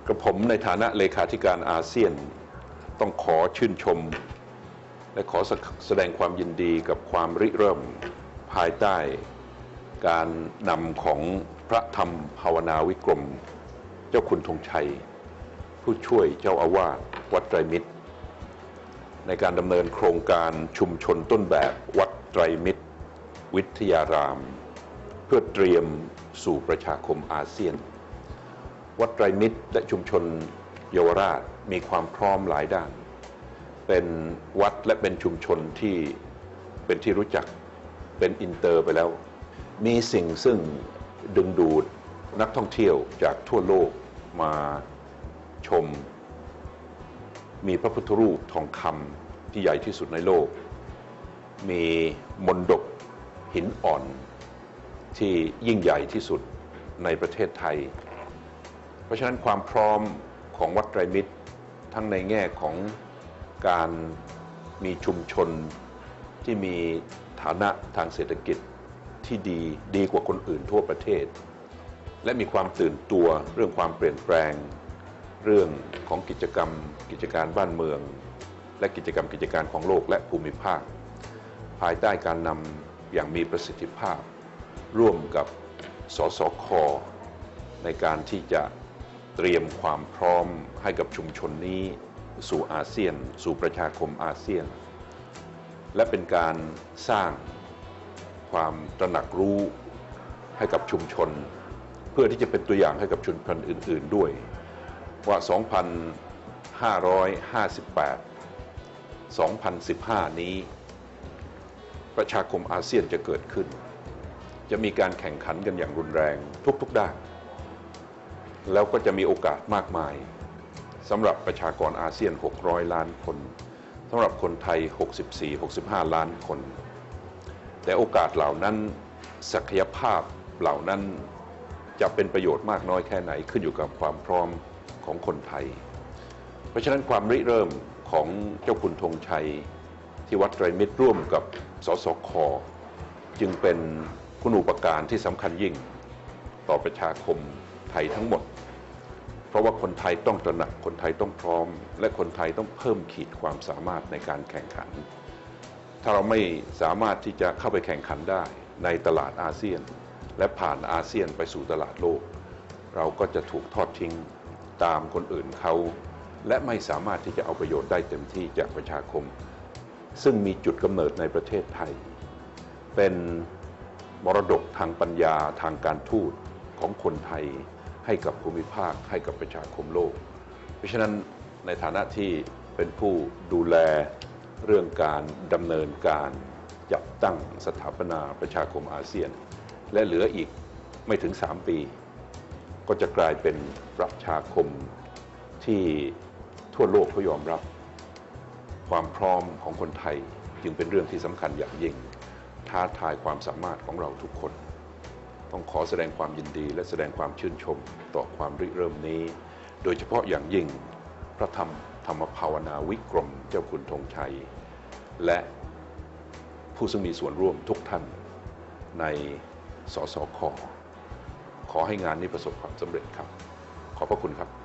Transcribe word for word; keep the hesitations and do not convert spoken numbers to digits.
กระผมในฐานะเลขาธิการอาเซียนต้องขอชื่นชมและขอแสดงความยินดีกับความริเริ่มภายใต้การนำของพระธรรมภาวนาวิกรมเจ้าคุณธงชัยผู้ช่วยเจ้าอาวาสวัดไตรมิตรในการดำเนินโครงการชุมชนต้นแบบวัดไตรมิตรวิทยารามเพื่อเตรียมสู่ประชาคมอาเซียนวัดไตรมิตรและชุมชนเยาวราชมีความพร้อมหลายด้านเป็นวัดและเป็นชุมชนที่เป็นที่รู้จักเป็นอินเตอร์ไปแล้วมีสิ่งซึ่งดึงดูดนักท่องเที่ยวจากทั่วโลกมาชมมีพระพุทธรูปทองคำที่ใหญ่ที่สุดในโลกมีมณฑปหินอ่อนที่ยิ่งใหญ่ที่สุดในประเทศไทยเพราะฉะนั้นความพร้อมของวัดไตรมิตรทั้งในแง่ของการมีชุมชนที่มีฐานะทางเศรษฐกิจที่ดีดีกว่าคนอื่นทั่วประเทศและมีความตื่นตัวเรื่องความเปลี่ยนแปลงเรื่องของกิจกรรมกิจการบ้านเมืองและกิจกรรมกิจการของโลกและภูมิภาคภายใต้การนำอย่างมีประสิทธิภาพร่วมกับสสค.ในการที่จะเตรียมความพร้อมให้กับชุมชนนี้สู่อาเซียนสู่ประชาคมอาเซียนและเป็นการสร้างความตระหนักรู้ให้กับชุมชนเพื่อที่จะเป็นตัวอย่างให้กับชุมชนอื่นๆด้วยว่า สองพันห้าร้อยห้าสิบแปด สองพันสิบห้า นี้ประชาคมอาเซียนจะเกิดขึ้นจะมีการแข่งขันกันอย่างรุนแรงทุกๆด้านแล้วก็จะมีโอกาสมากมายสำหรับประชากรอาเซียนหกร้อยล้านคนสำหรับคนไทยหกสิบสี่ หกสิบห้าล้านคนแต่โอกาสเหล่านั้นศักยภาพเหล่านั้นจะเป็นประโยชน์มากน้อยแค่ไหนขึ้นอยู่กับความพร้อมของคนไทยเพราะฉะนั้นความริเริ่มของเจ้าคุณธงชัยที่วัดไตรมิตรร่วมกับสสค.จึงเป็นคุณูปการที่สำคัญยิ่งต่อประชาคมไทยทั้งหมดเพราะว่าคนไทยต้องตระหนักคนไทยต้องพร้อมและคนไทยต้องเพิ่มขีดความสามารถในการแข่งขันถ้าเราไม่สามารถที่จะเข้าไปแข่งขันได้ในตลาดอาเซียนและผ่านอาเซียนไปสู่ตลาดโลกเราก็จะถูกทอดทิ้งตามคนอื่นเขาและไม่สามารถที่จะเอาประโยชน์ได้เต็มที่จากประชาคมซึ่งมีจุดกำเนิดในประเทศไทยเป็นมรดกทางปัญญาทางการทูตของคนไทยให้กับภูมิภาคให้กับประชาคมโลกเพราะฉะนั้นในฐานะที่เป็นผู้ดูแลเรื่องการดำเนินการจัดตั้งสถาปนาประชาคมอาเซียนและเหลืออีกไม่ถึงสามปีก็จะกลายเป็นประชาคมที่ทั่วโลกเขายอมรับความพร้อมของคนไทยจึงเป็นเรื่องที่สำคัญอย่างยิ่งท้าทายความสามารถของเราทุกคนต้องขอแสดงความยินดีและแสดงความชื่นชมต่อความริเริ่มนี้โดยเฉพาะอย่างยิ่งพระธรรมธรรมภาวนาวิกรมเจ้าคุณธงชัยและผู้ซึ่งมีส่วนร่วมทุกท่านในสสค.ขอให้งานนี้ประสบความสำเร็จครับขอบพระคุณครับ